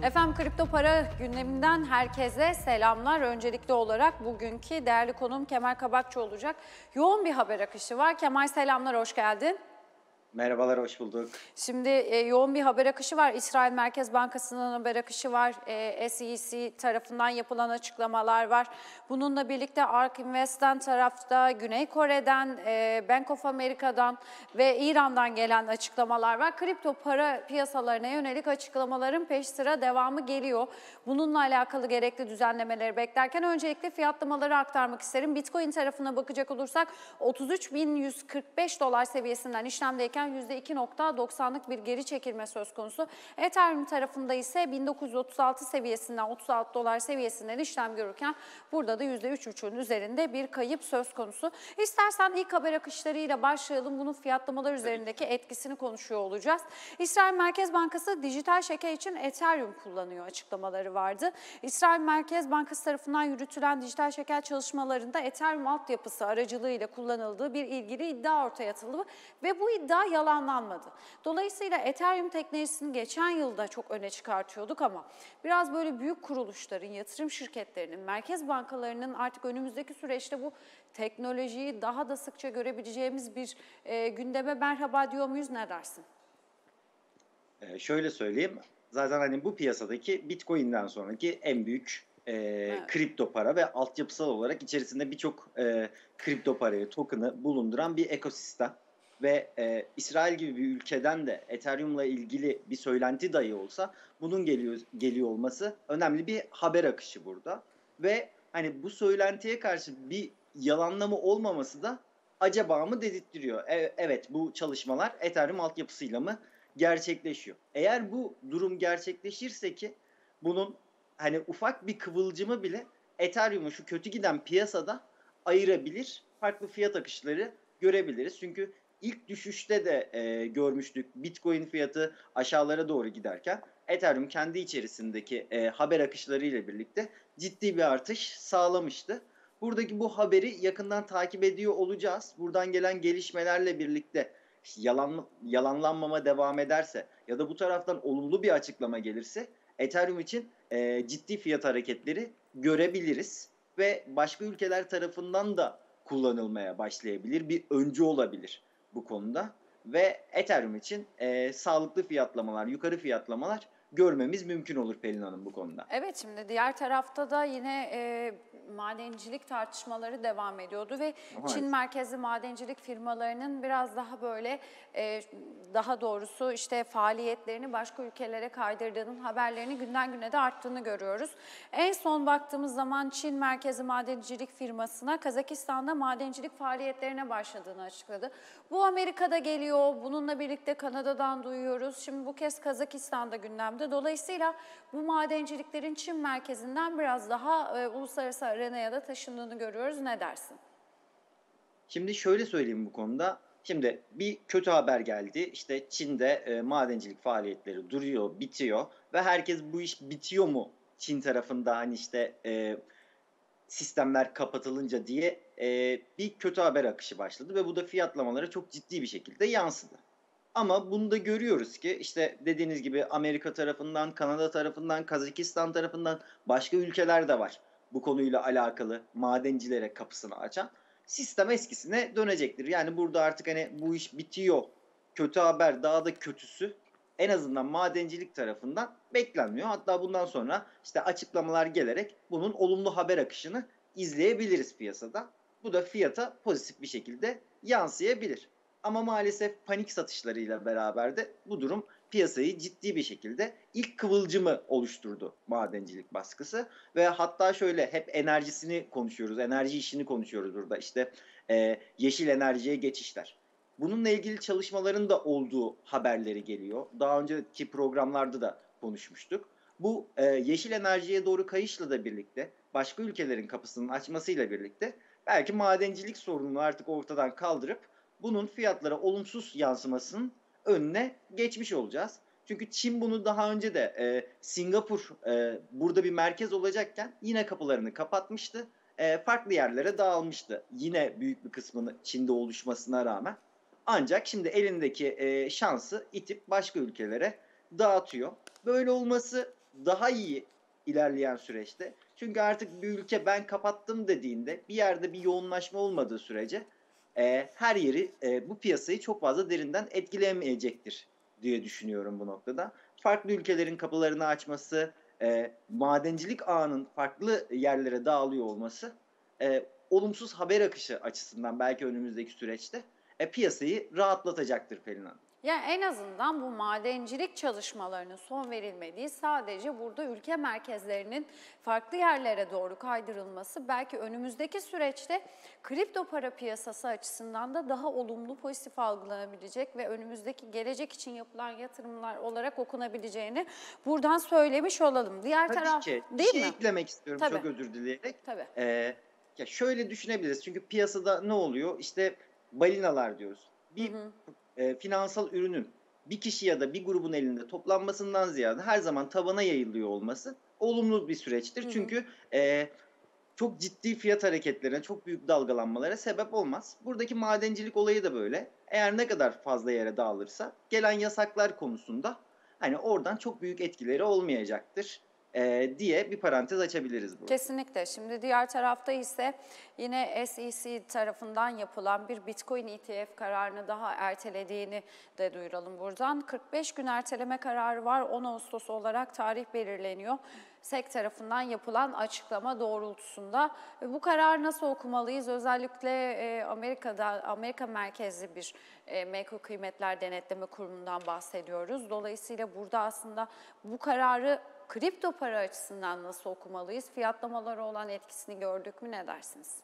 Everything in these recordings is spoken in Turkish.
Efendim kripto para gündeminden herkese selamlar. Öncelikli olarak bugünkü değerli konuğum Kemal Kabakçı olacak. Yoğun bir haber akışı var. Kemal selamlar, hoş geldin. Merhabalar, hoş bulduk. Şimdi yoğun bir haber akışı var. İsrail Merkez Bankası'nın haber akışı var. SEC tarafından yapılan açıklamalar var. Bununla birlikte ARK Invest'ten tarafta, Güney Kore'den, Bank of America'dan ve İran'dan gelen açıklamalar var. Kripto para piyasalarına yönelik açıklamaların peş sıra devamı geliyor. Bununla alakalı gerekli düzenlemeleri beklerken öncelikle fiyatlamaları aktarmak isterim. Bitcoin tarafına bakacak olursak 33.145 dolar seviyesinden işlemdeyken %2.90'lık bir geri çekilme söz konusu. Ethereum tarafında ise 1936 seviyesinden 36 dolar seviyesinden işlem görürken burada da %3,5'ün üzerinde bir kayıp söz konusu. İstersen ilk haber akışlarıyla başlayalım. Bunun fiyatlamalar üzerindeki etkisini konuşuyor olacağız. İsrail Merkez Bankası dijital şeker için Ethereum kullanıyor açıklamaları vardı. İsrail Merkez Bankası tarafından yürütülen dijital şeker çalışmalarında Ethereum altyapısı aracılığıyla kullanıldığı bir ilgili iddia ortaya atıldı ve bu iddia yalanlanmadı. Dolayısıyla Ethereum teknolojisini geçen yılda çok öne çıkartıyorduk ama biraz böyle büyük kuruluşların, yatırım şirketlerinin, merkez bankalarının artık önümüzdeki süreçte bu teknolojiyi daha da sıkça görebileceğimiz bir gündeme merhaba diyor muyuz, ne dersin? Şöyle söyleyeyim, zaten hani bu piyasadaki Bitcoin'den sonraki en büyük Evet. kripto para ve altyapısal olarak içerisinde birçok kripto parayı, token'ı bulunduran bir ekosistem. Ve İsrail gibi bir ülkeden de Ethereum'la ilgili bir söylenti dahi olsa bunun geliyor olması önemli bir haber akışı burada. Ve hani bu söylentiye karşı bir yalanlama olmaması da acaba mı dedirtiyor. Evet, bu çalışmalar Ethereum altyapısıyla mı gerçekleşiyor? Eğer bu durum gerçekleşirse ki bunun hani ufak bir kıvılcımı bile Ethereum'u şu kötü giden piyasada ayırabilir, farklı fiyat akışları görebiliriz. Çünkü ilk düşüşte de görmüştük Bitcoin fiyatı aşağılara doğru giderken Ethereum kendi içerisindeki haber akışları ile birlikte ciddi bir artış sağlamıştı. Buradaki bu haberi yakından takip ediyor olacağız. Buradan gelen gelişmelerle birlikte yalanlanmama devam ederse ya da bu taraftan olumlu bir açıklama gelirse Ethereum için ciddi fiyat hareketleri görebiliriz ve başka ülkeler tarafından da kullanılmaya başlayabilir. Bir öncü olabilir bu konuda ve Ethereum için sağlıklı fiyatlamalar, yukarı fiyatlamalar görmemiz mümkün olur Pelin Hanım bu konuda. Evet, şimdi diğer tarafta da yine madencilik tartışmaları devam ediyordu ve Çin Evet. merkezli madencilik firmalarının biraz daha böyle daha doğrusu işte faaliyetlerini başka ülkelere kaydırdığının haberlerini günden güne de arttığını görüyoruz. En son baktığımız zaman Çin merkezli madencilik firmasına Kazakistan'da madencilik faaliyetlerine başladığını açıkladı. Bu Amerika'da geliyor, bununla birlikte Kanada'dan duyuyoruz. Şimdi bu kez Kazakistan'da gündemde. Dolayısıyla bu madenciliklerin Çin merkezinden biraz daha uluslararası arenaya da taşındığını görüyoruz. Ne dersin? Şimdi şöyle söyleyeyim bu konuda. Şimdi bir kötü haber geldi. İşte Çin'de madencilik faaliyetleri duruyor, bitiyor ve herkes bu iş bitiyor mu Çin tarafında hani işte sistemler kapatılınca diye bir kötü haber akışı başladı ve bu da fiyatlamalara çok ciddi bir şekilde yansıdı. Ama bunu da görüyoruz ki işte dediğiniz gibi Amerika tarafından, Kanada tarafından, Kazakistan tarafından başka ülkeler de var bu konuyla alakalı madencilere kapısını açan. Sistem eskisine dönecektir. Yani burada artık hani bu iş bitiyor, kötü haber daha da kötüsü en azından madencilik tarafından beklenmiyor. Hatta bundan sonra işte açıklamalar gelerek bunun olumlu haber akışını izleyebiliriz piyasada. Bu da fiyata pozitif bir şekilde yansıyabilir. Ama maalesef panik satışlarıyla beraber de bu durum piyasayı ciddi bir şekilde ilk kıvılcımı oluşturdu madencilik baskısı. Ve hatta şöyle hep enerjisini konuşuyoruz, enerji işini konuşuyoruz burada. İşte yeşil enerjiye geçişler. Bununla ilgili çalışmaların da olduğu haberleri geliyor. Daha önceki programlarda da konuşmuştuk. Bu yeşil enerjiye doğru kayışla da birlikte başka ülkelerin kapısının açmasıyla birlikte belki madencilik sorununu artık ortadan kaldırıp bunun fiyatlara olumsuz yansımasının önüne geçmiş olacağız. Çünkü Çin bunu daha önce de Singapur burada bir merkez olacakken yine kapılarını kapatmıştı. Farklı yerlere dağılmıştı. Yine büyük bir kısmını Çin'de oluşmasına rağmen. Ancak şimdi elindeki şansı itip başka ülkelere dağıtıyor. Böyle olması daha iyi ilerleyen süreçte. Çünkü artık bir ülke ben kapattım dediğinde bir yerde bir yoğunlaşma olmadığı sürece her yeri bu piyasayı çok fazla derinden etkileyemeyecektir diye düşünüyorum bu noktada. Farklı ülkelerin kapılarını açması, madencilik ağının farklı yerlere dağılıyor olması olumsuz haber akışı açısından belki önümüzdeki süreçte piyasayı rahatlatacaktır Pelin Hanım. Yani en azından bu madencilik çalışmalarının son verilmediği, sadece burada ülke merkezlerinin farklı yerlere doğru kaydırılması belki önümüzdeki süreçte kripto para piyasası açısından da daha olumlu, pozitif algılanabilecek ve önümüzdeki gelecek için yapılan yatırımlar olarak okunabileceğini buradan söylemiş olalım. Diğer Tabii taraf ki. Bir değil şey mi? eklemek istiyorum Tabii, çok özür dileyerek. tabii. Ya şöyle düşünebiliriz. Çünkü piyasada ne oluyor? İşte balinalar diyoruz. Hı Bir hı. finansal ürünün bir kişi ya da bir grubun elinde toplanmasından ziyade her zaman tabana yayılıyor olması olumlu bir süreçtir. Hı hı. Çünkü çok ciddi fiyat hareketlerine, çok büyük dalgalanmalara sebep olmaz. Buradaki madencilik olayı da böyle. Eğer ne kadar fazla yere dağılırsa gelen yasaklar konusunda hani oradan çok büyük etkileri olmayacaktır diye bir parantez açabiliriz burada. Kesinlikle. Şimdi diğer tarafta ise yine SEC tarafından yapılan bir Bitcoin ETF kararını daha ertelediğini de duyuralım buradan. 45 gün erteleme kararı var. 10 Ağustos olarak tarih belirleniyor. SEC tarafından yapılan açıklama doğrultusunda. Bu kararı nasıl okumalıyız? Özellikle Amerika merkezli bir menkul kıymetler denetleme kurumundan bahsediyoruz. Dolayısıyla burada aslında bu kararı kripto para açısından nasıl okumalıyız? Fiyatlamalara olan etkisini gördük mü? Ne dersiniz?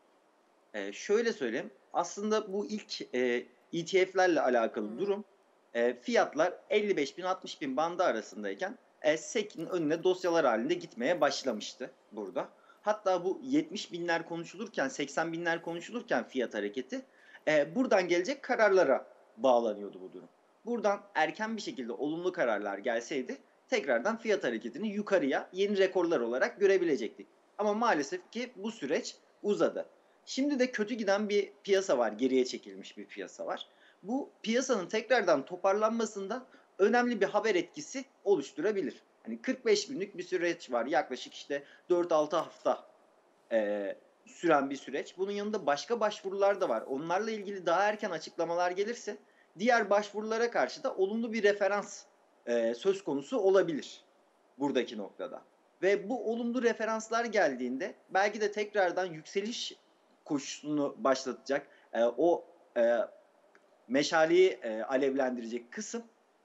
Şöyle söyleyeyim. Aslında bu ilk ETF'lerle alakalı durum fiyatlar 55 bin 60 bin bandı arasındayken SEC'in önüne dosyalar halinde gitmeye başlamıştı burada. Hatta bu 70 binler konuşulurken 80 binler konuşulurken fiyat hareketi buradan gelecek kararlara bağlanıyordu bu durum. Buradan erken bir şekilde olumlu kararlar gelseydi tekrardan fiyat hareketini yukarıya yeni rekorlar olarak görebilecektik. Ama maalesef ki bu süreç uzadı. Şimdi de kötü giden bir piyasa var, geriye çekilmiş bir piyasa var. Bu piyasanın tekrardan toparlanmasında önemli bir haber etkisi oluşturabilir. Hani 45 günlük bir süreç var, yaklaşık işte 4-6 hafta süren bir süreç. Bunun yanında başka başvurular da var. Onlarla ilgili daha erken açıklamalar gelirse diğer başvurulara karşı da olumlu bir referans söz konusu olabilir buradaki noktada. Ve bu olumlu referanslar geldiğinde belki de tekrardan yükseliş koşusunu başlatacak o meşaleyi alevlendirecek kısım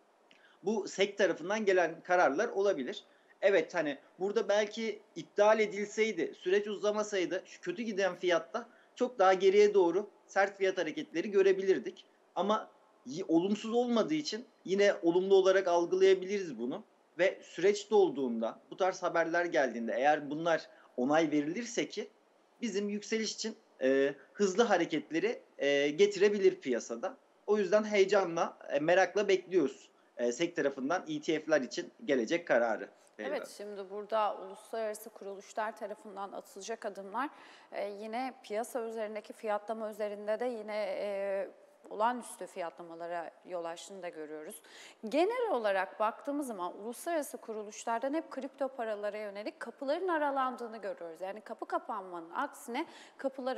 bu SEC tarafından gelen kararlar olabilir. Evet hani burada belki iptal edilseydi, süreç uzamasaydı şu kötü giden fiyatta çok daha geriye doğru sert fiyat hareketleri görebilirdik. Ama olumsuz olmadığı için yine olumlu olarak algılayabiliriz bunu. Ve süreç dolduğunda, bu tarz haberler geldiğinde eğer bunlar onay verilirse ki bizim yükseliş için hızlı hareketleri getirebilir piyasada. O yüzden heyecanla, merakla bekliyoruz SEC tarafından ETF'ler için gelecek kararı. Evet, şimdi burada uluslararası kuruluşlar tarafından atılacak adımlar yine piyasa üzerindeki fiyatlama üzerinde de yine olağanüstü fiyatlamalara yol açtığını da görüyoruz. Genel olarak baktığımız zaman uluslararası kuruluşlardan hep kripto paralara yönelik kapıların aralandığını görüyoruz. Yani kapı kapanmanın aksine kapılar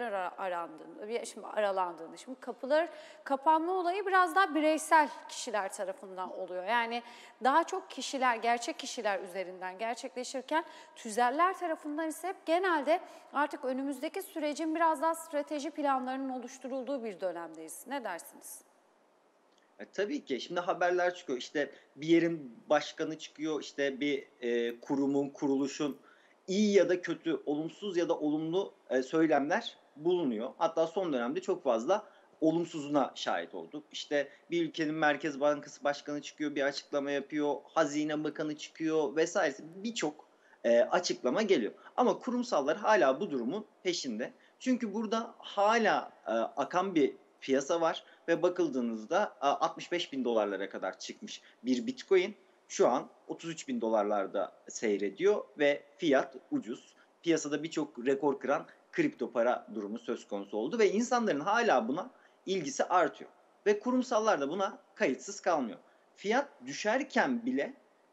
aralandığını. Şimdi kapılar kapanma olayı biraz daha bireysel kişiler tarafından oluyor. Yani daha çok kişiler, gerçek kişiler üzerinden gerçekleşirken tüzeller tarafından ise hep genelde artık önümüzdeki sürecin biraz daha strateji planlarının oluşturulduğu bir dönemdeyiz. Ne dersiniz? Tabii ki. Şimdi haberler çıkıyor. İşte bir yerin başkanı çıkıyor. İşte bir kurumun, kuruluşun iyi ya da kötü, olumsuz ya da olumlu söylemler bulunuyor. Hatta son dönemde çok fazla olumsuzuna şahit olduk. İşte bir ülkenin Merkez Bankası Başkanı çıkıyor, bir açıklama yapıyor. Hazine Bakanı çıkıyor vesairesi. Birçok açıklama geliyor. Ama kurumsallar hala bu durumun peşinde. Çünkü burada hala akan bir piyasa var ve bakıldığınızda 65 bin dolarlara kadar çıkmış bir Bitcoin şu an 33 bin dolarlarda seyrediyor ve fiyat ucuz. Piyasada birçok rekor kıran kripto para durumu söz konusu oldu ve insanların hala buna ilgisi artıyor. Ve kurumsallar da buna kayıtsız kalmıyor. Fiyat düşerken bile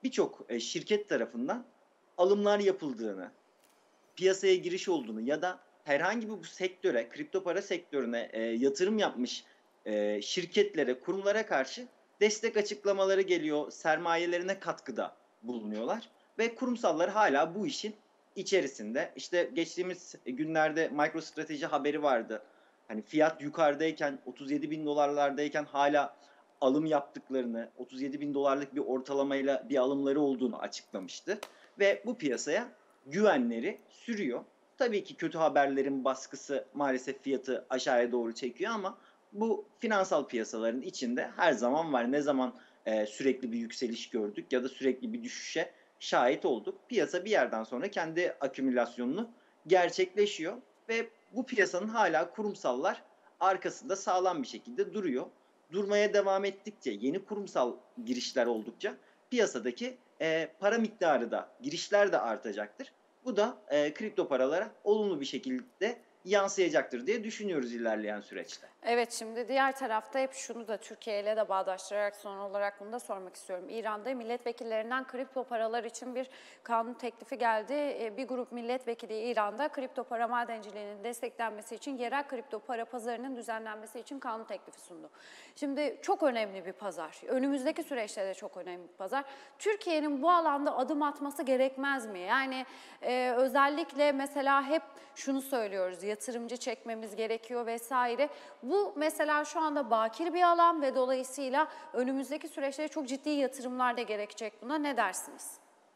birçok şirket tarafından alımlar yapıldığını, piyasaya giriş olduğunu ya da herhangi bir bu sektöre, kripto para sektörüne yatırım yapmış şirketlere, kurumlara karşı destek açıklamaları geliyor, sermayelerine katkıda bulunuyorlar ve kurumsallar hala bu işin içerisinde. İşte geçtiğimiz günlerde MicroStrateji haberi vardı. Hani fiyat yukarıdayken, 37 bin dolarlardayken hala alım yaptıklarını, 37 bin dolarlık bir ortalamayla bir alımları olduğunu açıklamıştı. Ve bu piyasaya güvenleri sürüyor. Tabii ki kötü haberlerin baskısı maalesef fiyatı aşağıya doğru çekiyor ama bu finansal piyasaların içinde her zaman var. Ne zaman sürekli bir yükseliş gördük ya da sürekli bir düşüşe şahit olduk. Piyasa bir yerden sonra kendi akümülasyonunu gerçekleşiyor ve bu piyasanın hala kurumsallar arkasında sağlam bir şekilde duruyor. Durmaya devam ettikçe, yeni kurumsal girişler oldukça piyasadaki para miktarı da, girişler de artacaktır. Bu da kripto paralara olumlu bir şekilde yansıyacaktır diye düşünüyoruz ilerleyen süreçte. Evet, şimdi diğer tarafta hep şunu da Türkiye ile de bağdaştırarak son olarak bunu da sormak istiyorum. İran'da milletvekillerinden kripto paralar için bir kanun teklifi geldi. Bir grup milletvekili İran'da kripto para madenciliğinin desteklenmesi için yerel kripto para pazarının düzenlenmesi için kanun teklifi sundu. Şimdi çok önemli bir pazar. Önümüzdeki süreçte de çok önemli bir pazar. Türkiye'nin bu alanda adım atması gerekmez mi? Yani özellikle mesela hep şunu söylüyoruz, yatırımcı çekmemiz gerekiyor vesaire. Bu mesela şu anda bakir bir alan ve dolayısıyla önümüzdeki süreçte çok ciddi yatırımlar da gerekecek buna. Ne dersiniz?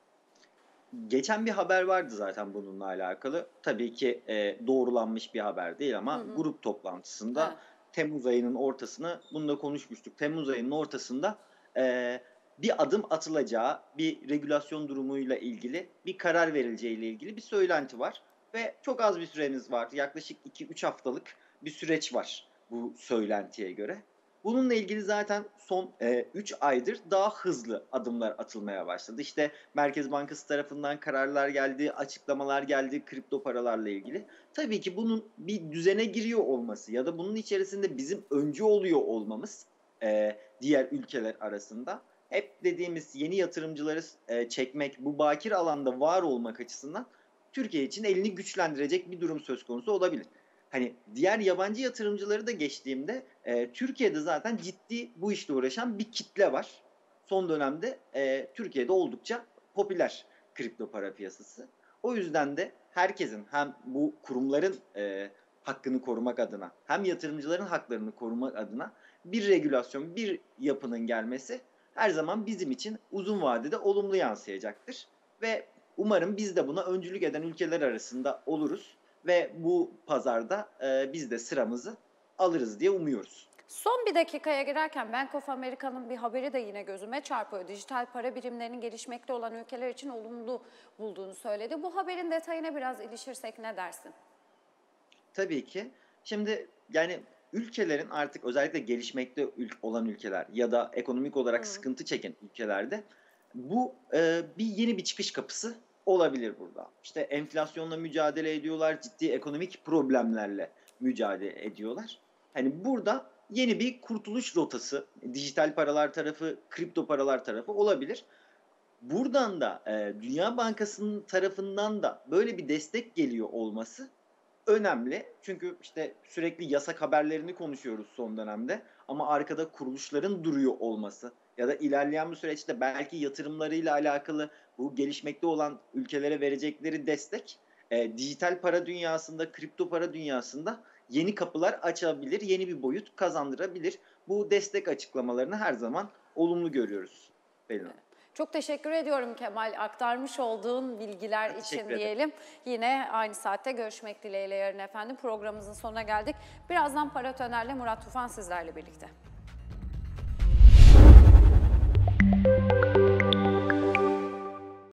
Geçen bir haber vardı zaten bununla alakalı. Tabii ki doğrulanmış bir haber değil ama grup toplantısında Evet. Temmuz ayının ortasını bunu da konuşmuştuk. Temmuz ayının ortasında e, bir adım atılacağı, bir regülasyon durumuyla ilgili bir karar verileceğiyle ilgili bir söylenti var. Ve çok az bir süremiz var. Yaklaşık 2-3 haftalık bir süreç var bu söylentiye göre. Bununla ilgili zaten son 3 aydır daha hızlı adımlar atılmaya başladı. İşte Merkez Bankası tarafından kararlar geldi, açıklamalar geldi kripto paralarla ilgili. Tabii ki bunun bir düzene giriyor olması ya da bunun içerisinde bizim öncü oluyor olmamız diğer ülkeler arasında hep dediğimiz yeni yatırımcıları çekmek, bu bakir alanda var olmak açısından Türkiye için elini güçlendirecek bir durum söz konusu olabilir. Hani diğer yabancı yatırımcıları da geçtiğimde Türkiye'de zaten ciddi bu işle uğraşan bir kitle var. Son dönemde Türkiye'de oldukça popüler kripto para piyasası. O yüzden de herkesin hem bu kurumların hakkını korumak adına hem yatırımcıların haklarını korumak adına bir regülasyon, bir yapının gelmesi her zaman bizim için uzun vadede olumlu yansıyacaktır. Ve umarım biz de buna öncülük eden ülkeler arasında oluruz ve bu pazarda biz de sıramızı alırız diye umuyoruz. Son bir dakikaya girerken Bank of America'nın bir haberi de yine gözüme çarpıyor. Dijital para birimlerinin gelişmekte olan ülkeler için olumlu bulduğunu söyledi. Bu haberin detayına biraz ilişirsek ne dersin? Tabii ki. Şimdi yani ülkelerin artık özellikle gelişmekte olan ülkeler ya da ekonomik olarak sıkıntı çeken ülkelerde bu yeni bir çıkış kapısı olabilir burada. İşte enflasyonla mücadele ediyorlar, ciddi ekonomik problemlerle mücadele ediyorlar. Hani burada yeni bir kurtuluş rotası, dijital paralar tarafı, kripto paralar tarafı olabilir. Buradan da Dünya Bankası'nın tarafından da böyle bir destek geliyor olması önemli. Çünkü işte sürekli yasak haberlerini konuşuyoruz son dönemde. Ama arkada kuruluşların duruyor olması ya da ilerleyen bu süreçte belki yatırımlarıyla alakalı bu gelişmekte olan ülkelere verecekleri destek dijital para dünyasında, kripto para dünyasında yeni kapılar açabilir, yeni bir boyut kazandırabilir. Bu destek açıklamalarını her zaman olumlu görüyoruz. Benim. Çok teşekkür ediyorum Kemal. Aktarmış olduğun bilgiler için diyelim. Yine aynı saatte görüşmek dileğiyle yarın efendim. Programımızın sonuna geldik. Birazdan Paratoner'le Murat Tufan sizlerle birlikte.